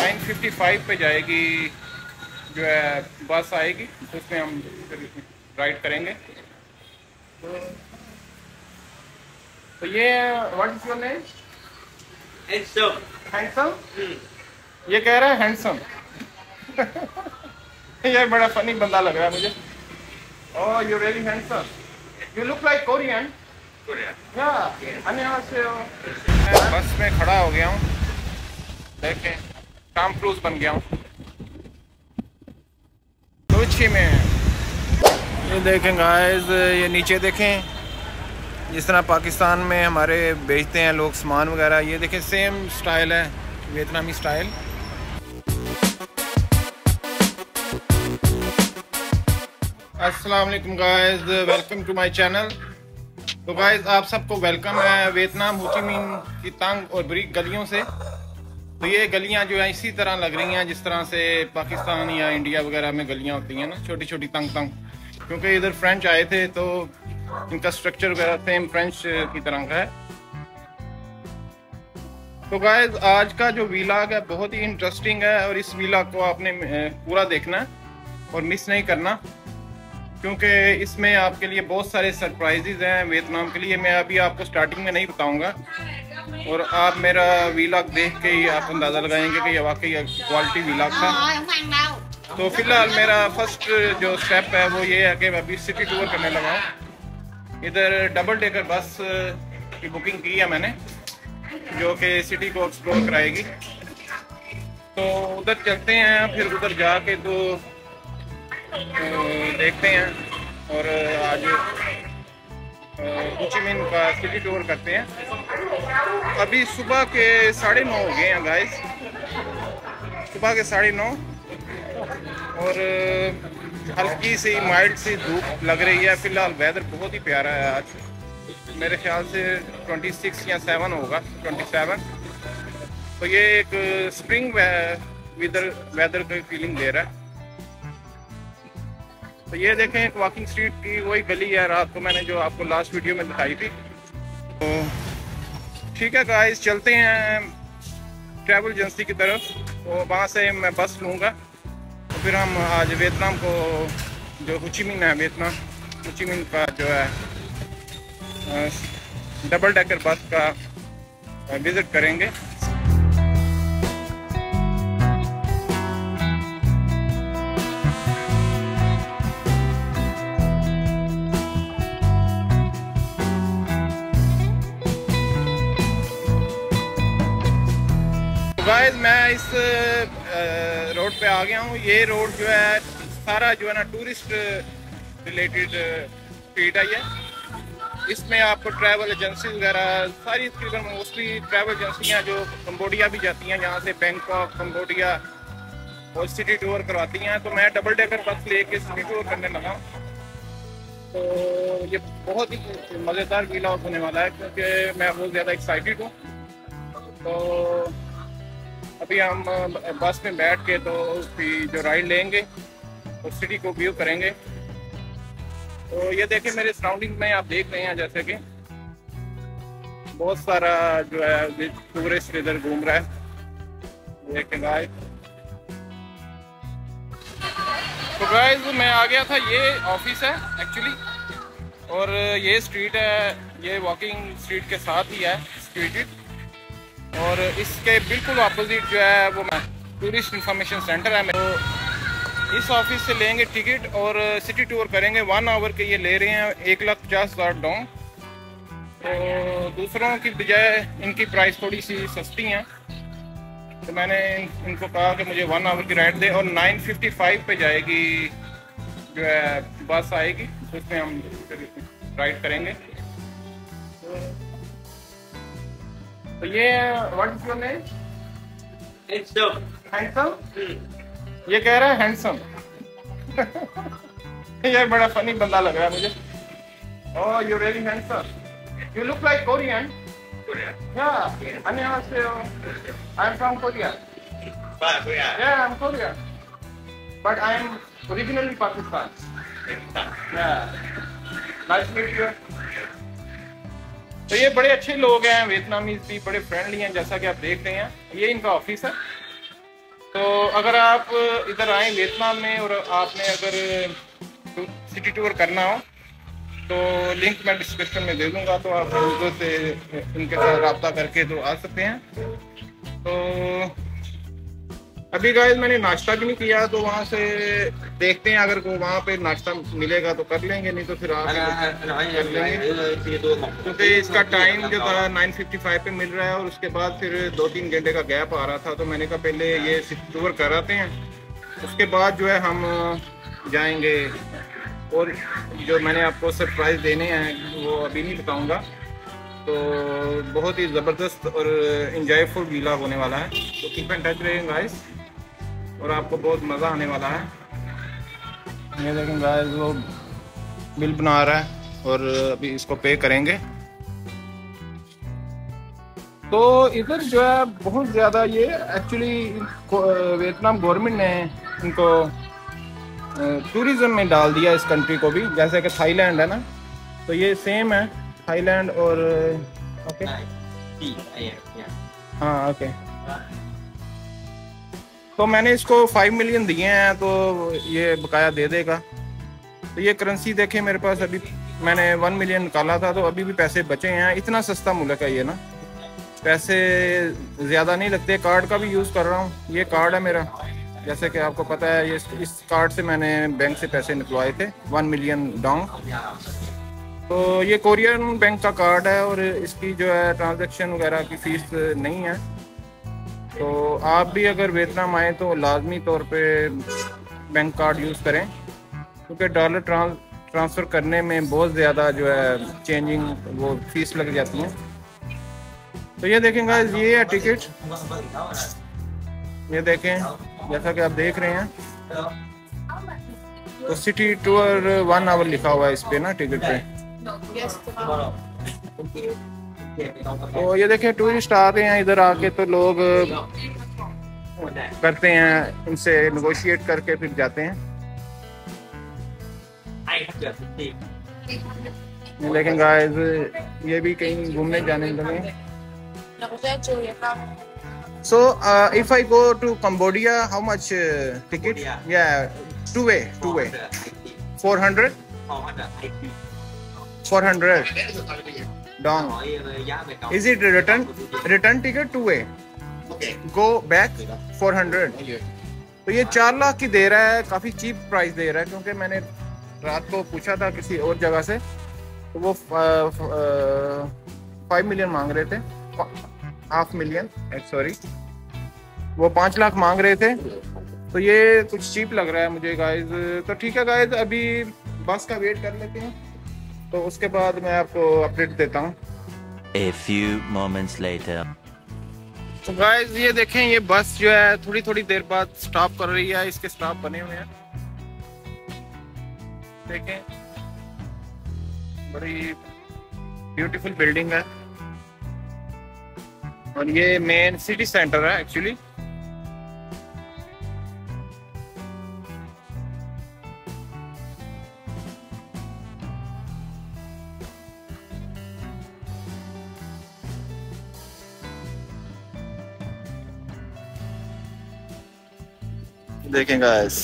9:55 पे जाएगी जो है बस आएगी, तो उसमें हम राइड करेंगे। तो ये what is your name? Handsome. Handsome? ये कह रहा है हैंडसम। ये बड़ा फनी बंदा लग रहा है मुझे। Oh you really handsome, you look like Korean. Yeah अन्यहासेयो। बस में खड़ा हो गया हूँ, देखें टॉम क्रूज बन गया हूँ कोची में। ये देखें गाइस, ये नीचे देखें जिस तरह पाकिस्तान में हमारे बेचते हैं लोग सामान वगैरह, ये देखें सेम स्टाइल है, वियतनामी स्टाइल। अस्सलाम वालेकुम guys, welcome to my channel. तो गाइस आप सबको वेलकम है वियतनाम हो ची मिन की तंग और बरीक गलियों से। तो ये गलियां जो है इसी तरह लग रही हैं जिस तरह से पाकिस्तान या इंडिया वगैरह में गलियां होती हैं ना, छोटी छोटी तंग तंग, क्योंकि इधर फ्रेंच आए थे तो इनका स्ट्रक्चर वगैरह सेम फ्रेंच की तरह का है। तो गाइस आज का जो व्लॉग है बहुत ही इंटरेस्टिंग है और इस व्लॉग को आपने पूरा देखना है और मिस नहीं करना, क्योंकि इसमें आपके लिए बहुत सारे सरप्राइजेज हैं वियतनाम के लिए। मैं अभी आपको स्टार्टिंग में नहीं बताऊंगा और आप मेरा व्लॉग देख के ही आप अंदाज़ा लगाएंगे कि ये वाकई क्वालिटी व्लॉग था। तो फिलहाल मेरा फर्स्ट जो स्टेप है वो ये है कि मैं अभी सिटी टूर करने लगा हूँ। इधर डबल डेकर बस की बुकिंग की है मैंने, जो कि सिटी को एक्सप्लोर कराएगी। तो उधर चलते हैं, फिर उधर जाके तो देखते हैं और आज हो ची मिन का सिटी टूर करते हैं। अभी सुबह के 9:30 हो गए हैं गाइस, सुबह के 9:30 और हल्की सी माइल्ड सी धूप लग रही है। फिलहाल वेदर बहुत ही प्यारा है आज, मेरे ख्याल से 26 या 7 होगा, 27। तो ये एक स्प्रिंग वेदर की फीलिंग दे रहा है। तो ये देखें एक वॉकिंग स्ट्रीट की वही गली है रात को मैंने जो आपको लास्ट वीडियो में दिखाई थी। तो ठीक है गाइस, चलते हैं ट्रैवल एजेंसी की तरफ, तो वहाँ से मैं बस लूँगा। तो फिर हम आज वियतनाम को जो हो ची मिन है, वियतनाम हो ची मिन का जो है डबल डेकर बस का विज़िट करेंगे। गाइस मैं इस रोड पे आ गया हूँ। ये रोड जो है सारा जो है ना टूरिस्ट रिलेटेड स्ट्रीट है ये। इसमें आपको ट्रैवल एजेंसी वगैरह सारी तकरीबन मोस्टली ट्रैवल एजेंसियाँ जो कंबोडिया भी जाती हैं, यहाँ से बैंकॉक कंबोडिया और सिटी टूर करवाती हैं। तो मैं डबल डेकर बस लेके सिटी टूर करने लगा हूँ। तो ये बहुत ही मज़ेदार व्लॉग होने वाला है क्योंकि मैं बहुत ज़्यादा एक्साइटेड हूँ। तो अभी हम बस में बैठ के तो उसकी जो राइड लेंगे और सिटी को व्यू करेंगे। तो ये देखें मेरे सराउंडिंग में आप देख रहे हैं जैसे कि बहुत सारा जो है टूरिस्ट इधर घूम रहा है, देखें गाइस। तो गाइस मैं आ गया था, ये ऑफिस है एक्चुअली और ये स्ट्रीट है, ये वॉकिंग स्ट्रीट के साथ ही है स्ट्रीट, और इसके बिल्कुल अपोजिट जो है वो टूरिस्ट इंफॉर्मेशन सेंटर है। तो इस ऑफिस से लेंगे टिकट और सिटी टूर करेंगे। 1 आवर के ये ले रहे हैं 1,50,000 डोंग। तो दूसरों की बजाय इनकी प्राइस थोड़ी सी सस्ती है। तो मैंने इनको कहा कि मुझे 1 आवर की राइड दे और 9:55 पे जाएगी जो है बस आएगी, तो उसमें हम राइड करेंगे। तो ये what is your name? Handsome. Handsome? ये कह रहा है हैंडसम। ये बड़ा फनी बंदा लग रहा है मुझे। Oh you really handsome, you look like Korean. Yeah अन्यहासेयो, I am from Korea. Yeah I am Korea but I am originally Pakistan. Yeah nice meet you. तो ये बड़े अच्छे लोग हैं, वियतनामीज भी बड़े फ्रेंडली हैं जैसा कि आप देख रहे हैं। ये इनका ऑफिस है अगर आप इधर आए वियतनाम में और आपने अगर सिटी टूर करना हो तो लिंक मैं डिस्क्रिप्शन में दे दूंगा, तो आप उधर से इनके साथ रब्ता करके तो आ सकते हैं। तो अभी गाइस मैंने नाश्ता भी नहीं किया, तो वहाँ से देखते हैं, अगर को वहाँ पे नाश्ता मिलेगा तो कर लेंगे, नहीं तो फिर आगे कर लेंगे, क्योंकि इसका टाइम जो था 9:55 पे मिल रहा है और उसके बाद फिर 2-3 घंटे का गैप आ रहा था। तो मैंने कहा पहले ये टूर कराते हैं, उसके बाद जो है हम जाएंगे। और जो मैंने आपको सरप्राइज़ देने हैं वो अभी नहीं बताऊँगा। तो बहुत ही ज़बरदस्त और इंजॉयफुल वीला होने वाला है, तो कीप इन टच रहेंगे गाइस, और आपको बहुत मज़ा आने वाला है। ये देखें गाइस, वो बिल बना रहा है और अभी इसको पे करेंगे। तो इधर जो है बहुत ज़्यादा ये एक्चुअली वियतनाम गवर्नमेंट ने इनको टूरिज़्म में डाल दिया, इस कंट्री को भी, जैसे कि थाईलैंड है ना, तो ये सेम है थाईलैंड और ओके हाँ ओके। तो मैंने इसको 5 मिलियन दिए हैं, तो ये बकाया दे देगा। तो ये करेंसी देखें मेरे पास, अभी मैंने 1 मिलियन निकाला था, तो अभी भी पैसे बचे हैं। इतना सस्ता मुल्क है ये ना, पैसे ज़्यादा नहीं लगते। कार्ड का भी यूज़ कर रहा हूँ, ये कार्ड है मेरा, जैसे कि आपको पता है। ये इस कार्ड से मैंने बैंक से पैसे निकलवाए थे 1 मिलियन डोंग। तो ये कोरियन बैंक का कार्ड है और इसकी जो है ट्रांजैक्शन वगैरह की फ़ीस नहीं है। तो आप भी अगर वियतनाम आए तो लाजमी तौर पे बैंक कार्ड यूज़ करें, क्योंकि डॉलर ट्रांसफ़र करने में बहुत ज़्यादा जो है चेंजिंग वो फीस लग जाती है। तो ये देखें गाइस, ये है टिकट, ये देखें जैसा कि आप देख रहे हैं। तो सिटी टूर 1 आवर लिखा हुआ है इस पे ना टिकट पे। तो ये देखें टूरिस्ट आते हैं इधर, आके तो लोग करते हैं, इनसे नेगोशिएट करके फिर जाते हैं। लेकिन गाइस ये भी कहीं घूमने जाने लगे। So if I go to Cambodia, how much ticket? Yeah, two way. 400. 400. Dong. Is it return ticket 2 way? Go back 400. तो ये 4 लाख की दे रहा है, काफी चीप प्राइस दे रहा है, क्योंकि मैंने रात को पूछा था किसी और जगह से, तो वो 5 मिलियन मांग रहे थे, हाफ मिलियन सॉरी, वो 5 लाख मांग रहे थे। तो ये कुछ चीप लग रहा है मुझे गाइज। तो ठीक है गाइज, अभी बस का वेट कर लेते हैं, तो उसके बाद मैं आपको अपडेट देता हूँ। A few moments later. तो गाइज ये देखें, ये बस जो है थोड़ी थोड़ी देर बाद स्टॉप कर रही है, इसके स्टॉप बने हुए हैं, देखें बड़ी ब्यूटीफुल बिल्डिंग है, और ये मेन सिटी सेंटर है एक्चुअली। देखें गाइस,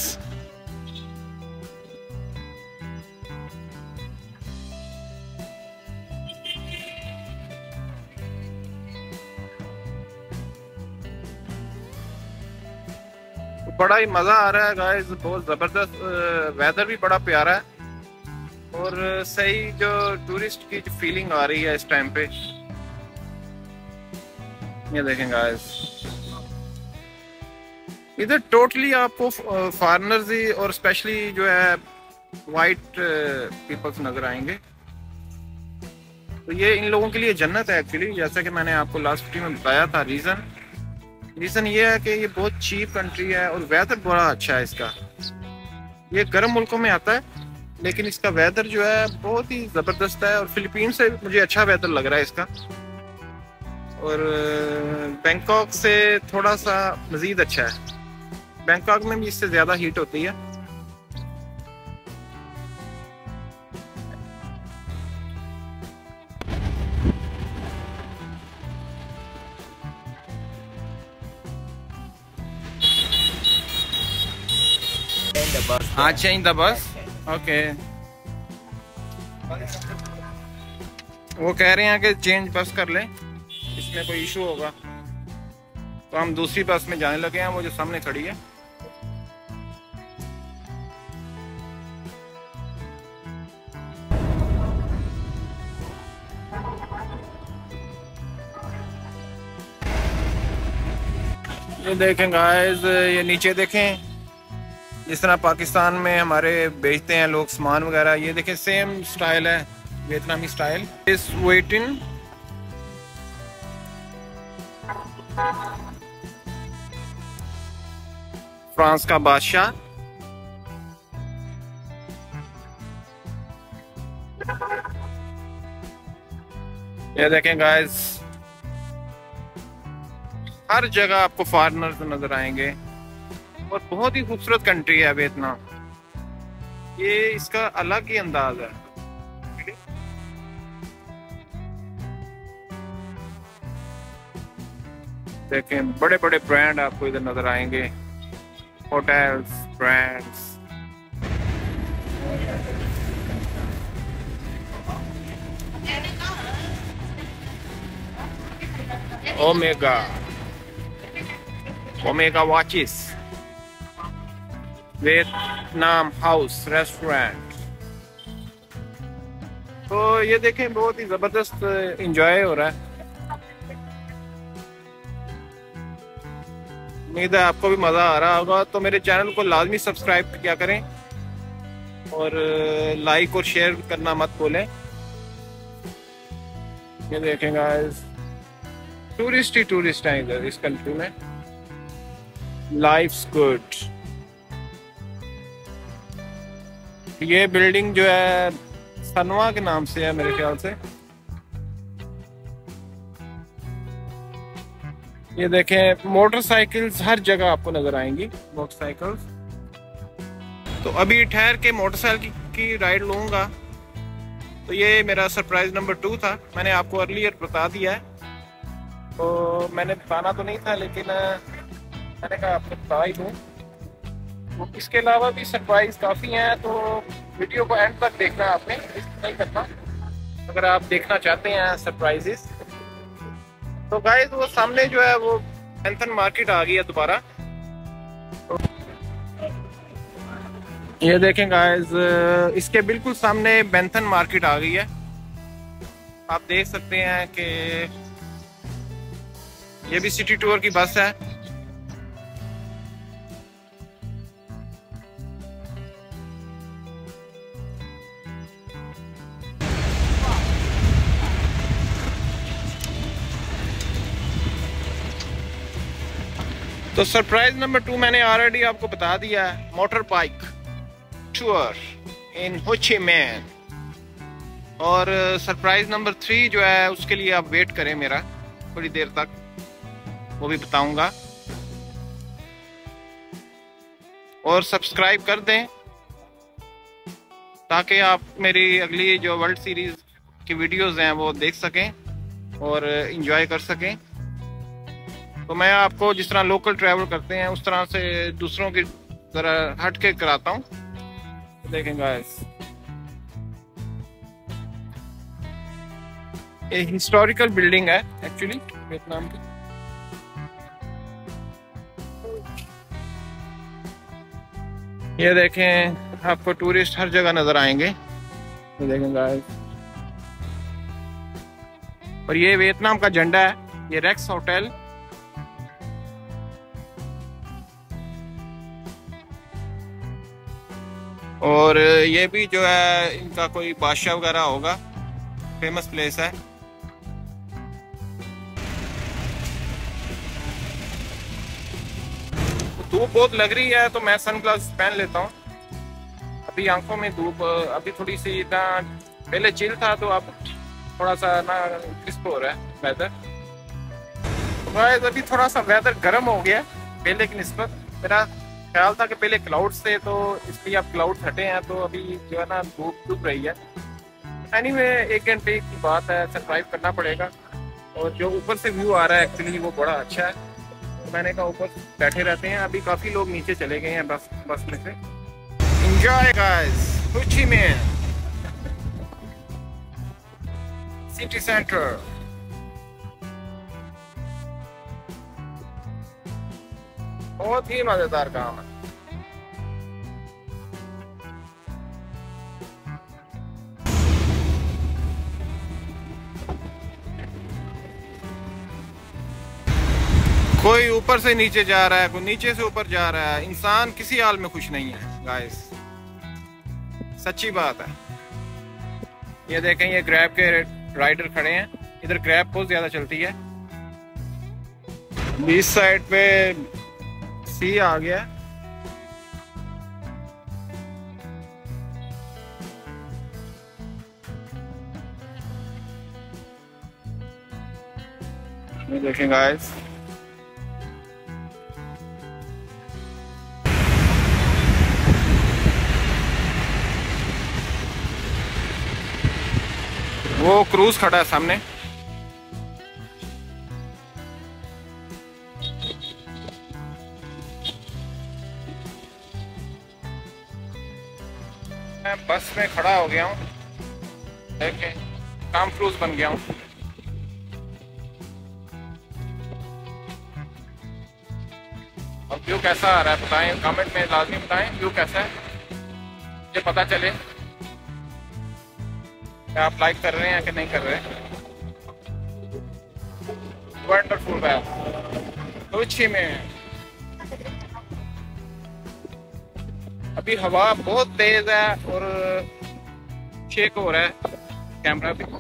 बड़ा ही मज़ा आ रहा है गाइस, बहुत ज़बरदस्त वेदर भी बड़ा प्यारा है, और सही जो टूरिस्ट की जो फीलिंग आ रही है इस टाइम पे। ये देखें गाइस, इधर टोटली आपको फॉरेनर्स ही और स्पेशली जो है वाइट पीपल्स नजर आएंगे। तो ये इन लोगों के लिए जन्नत है एक्चुअली, जैसा कि मैंने आपको लास्ट वीडियो में बताया था। रीज़न ये है कि ये बहुत चीप कंट्री है और वेदर बड़ा अच्छा है इसका। ये गर्म मुल्कों में आता है, लेकिन इसका वेदर जो है बहुत ही ज़बरदस्त है, और फिलीपींस से मुझे अच्छा वेदर लग रहा है इसका, और बैंकॉक से थोड़ा सा मज़ीद अच्छा है। बैंकॉक में भी इससे ज़्यादा हीट होती है। Change the bus. हाँ, चेंज द बस। ओके, वो कह रहे हैं कि चेंज बस कर लें, इसमें कोई इशू होगा, तो हम दूसरी बस में जाने लगे हैं, वो जो सामने खड़ी है। ये देखें गाइस, ये नीचे देखें, जिस तरह पाकिस्तान में हमारे बेचते हैं लोग सामान वगैरह, ये देखें सेम स्टाइल है, वियतनामी स्टाइल। इस वेटिंग फ्रांस का बादशाह। ये देखें गाइस, हर जगह आपको फॉरेनर्स नजर आएंगे और बहुत ही खूबसूरत कंट्री है वियतनाम। ये इसका अलग ही अंदाज है। देखें, बड़े बड़े ब्रांड आपको इधर नजर आएंगे, hotels, brands. Omega, Omega watches, Vietnam house restaurant. तो ये देखें, बहुत ही जबरदस्त एंजॉय हो रहा है। उम्मीद है आपको भी मजा आ रहा होगा। तो मेरे चैनल को लाजमी सब्सक्राइब किया करें और लाइक और शेयर करना मत भूलें। ये देखें गाइस, टूरिस्ट ही टूरिस्ट हैं इधर इस कंट्री में। Lives good. ये बिल्डिंग जो है सनवा के नाम से है मेरे ख्याल से। ये देखें, मोटरसाइकिल्स हर जगह आपको नजर आएंगी, मोटरसाइकिल्स। तो अभी ठहर के मोटरसाइकिल की राइड लूंगा। तो ये मेरा सरप्राइज नंबर 2 था, मैंने आपको अर्लियर बता दिया है। तो मैंने बताना तो नहीं था, लेकिन मैंने कहा आपको बता ही दूं। तो इसके अलावा भी सरप्राइज काफ़ी हैं, तो वीडियो को एंड तक देखना आपने, नहीं करना अगर आप देखना चाहते हैं सरप्राइजेस। तो गाइस, वो सामने जो है वो बेंथन मार्केट आ गई है दोबारा। तो ये देखें गाइस, इसके बिल्कुल सामने बेंथन मार्केट आ गई है। आप देख सकते हैं कि ये भी सिटी टूर की बस है। तो सरप्राइज नंबर 2 मैंने ऑलरेडी आपको बता दिया है, मोटर बाइक टूर इन हो ची मैन। और सरप्राइज नंबर 3 जो है उसके लिए आप वेट करें मेरा थोड़ी देर तक, वो भी बताऊंगा। और सब्सक्राइब कर दें ताकि आप मेरी अगली जो वर्ल्ड सीरीज की वीडियोस हैं वो देख सकें और एंजॉय कर सकें। तो मैं आपको जिस तरह लोकल ट्रैवल करते हैं उस तरह से दूसरों की तरह हट के कराता हूँ। देखें गाइस, ये हिस्टोरिकल बिल्डिंग है एक्चुअली वियतनाम की। ये देखें, आपको टूरिस्ट हर जगह नजर आएंगे। ये देखें गाइस, और ये वियतनाम का झंडा है, ये रेक्स होटल। और ये भी जो है इनका कोई बादशाह वगैरह होगा, फेमस प्लेस है। धूप बहुत लग रही है तो मैं सनग्लास पहन लेता हूँ। अभी आंखों में धूप, अभी थोड़ी सी इतना पहले चिल था तो अब थोड़ा सा ना क्रिस्प हो रहा है वेदर। तो अभी थोड़ा सा वेदर गर्म हो गया पहले की निस्बत। मेरा ख्याल था कि पहले क्लाउड्स थे तो इसलिए अब क्लाउड्स हटे हैं, तो अभी जो है ना धूप डूब रही है। एनीवे, 1 घंटे की बात है, सरवाइव करना पड़ेगा। और जो ऊपर से व्यू आ रहा है एक्चुअली वो बड़ा अच्छा है, तो मैंने कहा ऊपर बैठे रहते हैं। अभी काफ़ी लोग नीचे चले गए हैं बस में से। Enjoy guys, Ho Chi Minh City Center. बहुत ही मजेदार काम है। कोई ऊपर से नीचे जा रहा है, कोई नीचे से ऊपर जा रहा है। इंसान किसी हाल में खुश नहीं है गाइस, सच्ची बात है। ये देखें, ये ग्रैब के राइडर खड़े हैं। इधर ग्रैब बहुत ज्यादा चलती है। इस साइड पे सी आ गया। ये देखें गाइस, वो क्रूज खड़ा है सामने। मैं बस में खड़ा हो गया हूँ, देखें टॉम क्रूज बन गया हूँ। अब व्यू कैसा आ रहा है बताएं, कमेंट में लाजमी बताएं व्यू कैसा है, मुझे पता चले। क्या आप लाइक कर रहे हैं कि नहीं कर रहे हैं? वंडरफुल बैग हो छी में। अभी हवा बहुत तेज है और शेक हो रहा है कैमरा भी।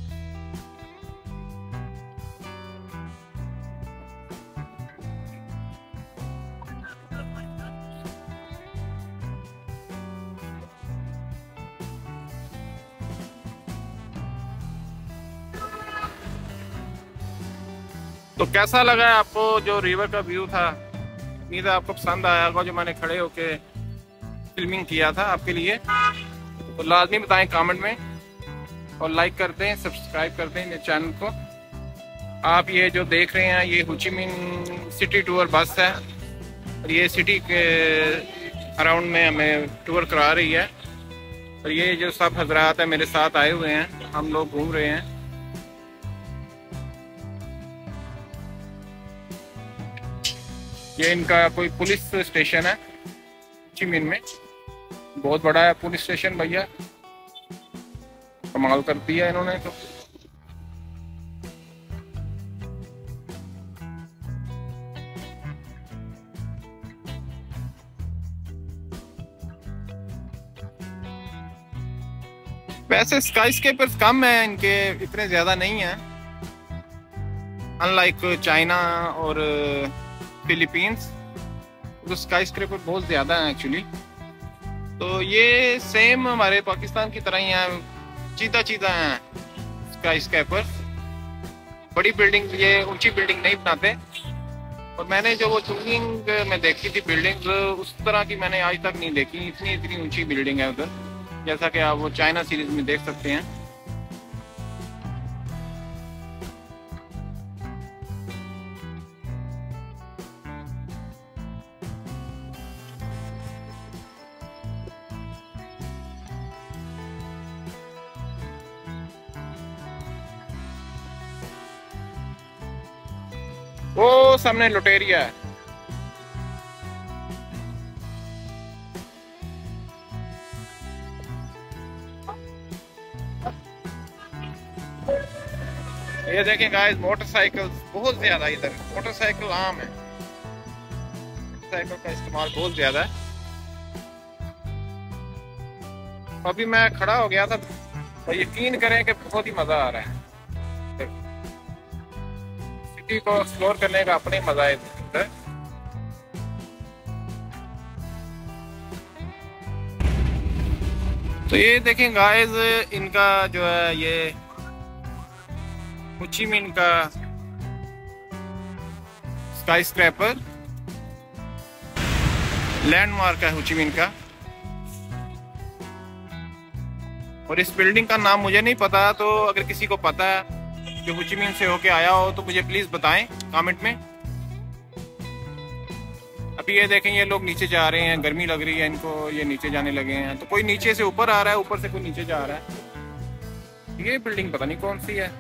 तो कैसा लगा आपको जो रिवर का व्यू था? उम्मीद है आपको पसंद आया होगा जो मैंने खड़े होके फिल्मिंग किया था आपके लिए। तो लाजमी बताएं कमेंट में, और लाइक कर दें, सब्सक्राइब कर दें मेरे चैनल को। आप ये जो देख रहे हैं ये हो Chi Minh city tour bus है, और ये सिटी के अराउंड में हमें टूर करा रही है। और ये जो सब हजरात है मेरे साथ आए हुए हैं, हम लोग घूम रहे हैं। ये इनका कोई पुलिस स्टेशन है हो ची मिन्ह में, बहुत बड़ा है पुलिस स्टेशन भैया, कमाल कर दिया इन्होंने तो। वैसे स्काईस्केपर्स कम है इनके, इतने ज्यादा नहीं है, अनलाइक चाइना और फिलीपींस, तो स्काईस्केपर बहुत ज्यादा है एक्चुअली। तो ये सेम हमारे पाकिस्तान की तरह ही है, चीता चीता है स्काईस्केपर। बड़ी बिल्डिंग, ये ऊंची बिल्डिंग नहीं बनाते। और मैंने जो वो चुंगिंग में देखी थी बिल्डिंग, उस तरह की मैंने आज तक नहीं देखी। इतनी इतनी ऊंची बिल्डिंग है उधर, जैसा कि आप वो चाइना सीरीज में देख सकते हैं। वो सामने लुटेरिया है। ये देखें गाइस, मोटरसाइकिल बहुत ज्यादा इधर, मोटरसाइकिल आम है, मोटरसाइकिल का इस्तेमाल बहुत ज्यादा है। अभी मैं खड़ा हो गया था, तो यकीन करें कि बहुत ही मजा आ रहा है। सिटी को एक्सप्लोर करने का अपने मजा है। तो ये देखें गाइस, इनका जो है ये हो ची मिन्ह का स्काईस्क्रैपर लैंडमार्क है हो ची मिन्ह का। और इस बिल्डिंग का नाम मुझे नहीं पता, तो अगर किसी को पता है जो हो ची मिन्ह से होके आया हो तो मुझे प्लीज बताएं कमेंट में। अभी ये देखें, ये लोग नीचे जा रहे हैं, गर्मी लग रही है इनको, ये नीचे जाने लगे हैं। तो कोई नीचे से ऊपर आ रहा है, ऊपर से कोई नीचे जा रहा है। ये बिल्डिंग पता नहीं कौन सी है।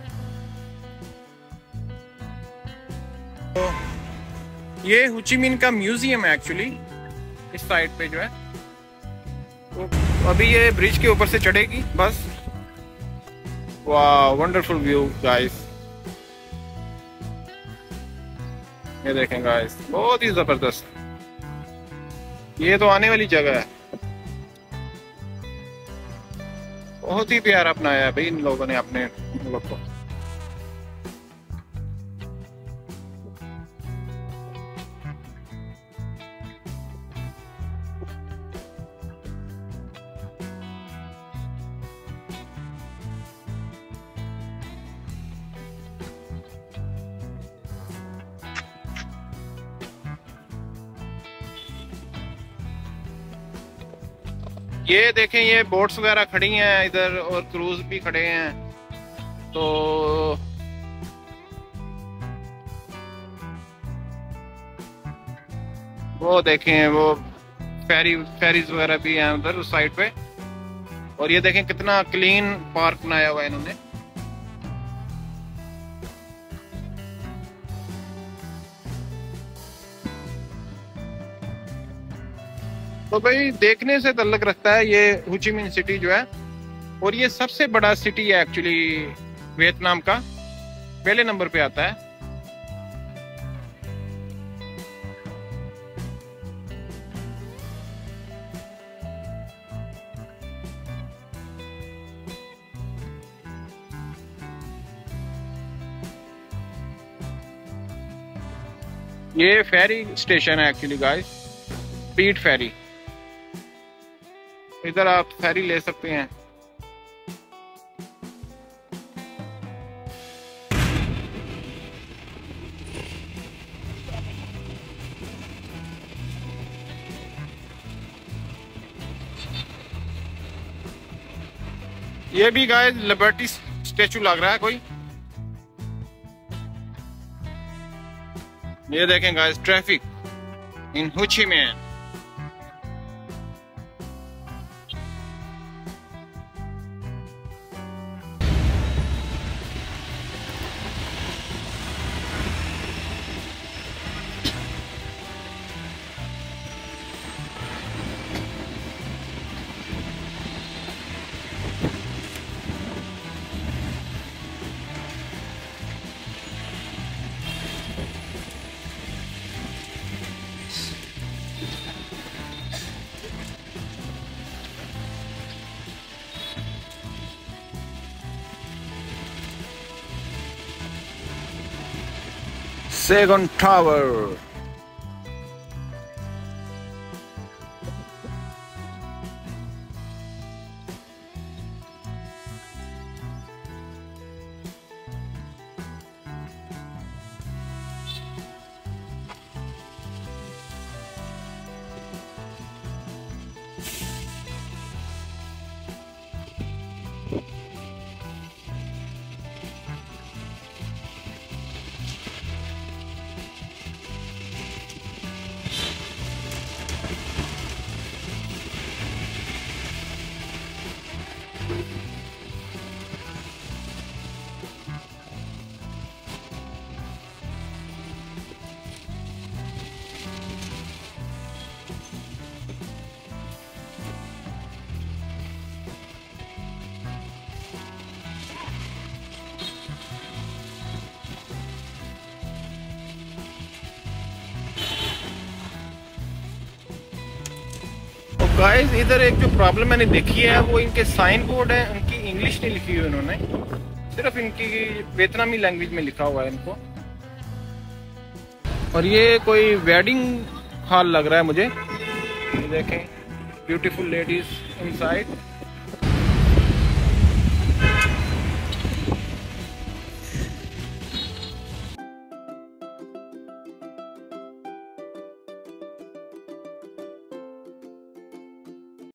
तो ये हो ची मिन्ह का म्यूजियम है एक्चुअली, इस साइड पे जो है। तो अभी ये ब्रिज के ऊपर से चढ़ेगी बस। वाह, वंडरफुल व्यू गाइस। ये देखें गाइस, बहुत ही जबरदस्त। ये तो आने वाली जगह है। बहुत ही प्यारा अपनाया है भाई इन लोगों ने अपने मुल्क को। ये देखें, ये बोट्स वगैरह खड़ी हैं इधर और क्रूज भी खड़े हैं। तो वो देखें, वो फेरीज वगैरह भी हैं उधर उस साइड पे। और ये देखें कितना क्लीन पार्क बनाया हुआ है इन्होंने। तो भाई देखने से तल्लक रखता है ये हो ची मिन्ह सिटी जो है। और ये सबसे बड़ा सिटी है एक्चुअली वियतनाम का, पहले नंबर पे आता है। ये फेरी स्टेशन है एक्चुअली गाइस, स्पीड फेरी। इधर आप फेरी ले सकते हैं। ये भी गाइस लिबर्टी स्टेचू लग रहा है कोई। ये देखें गाइस, ट्रैफिक इन हो Chi Minh. Saigon Tower. Guys इधर एक जो प्रॉब्लम मैंने देखी है वो इनके साइन बोर्ड है, उनकी इंग्लिश नहीं लिखी हुई उन्होंने, सिर्फ इनकी वियतनामी लैंग्वेज में लिखा हुआ है इनको। और ये कोई वेडिंग हॉल लग रहा है मुझे। ये देखें, ब्यूटीफुल लेडीज इनसाइड।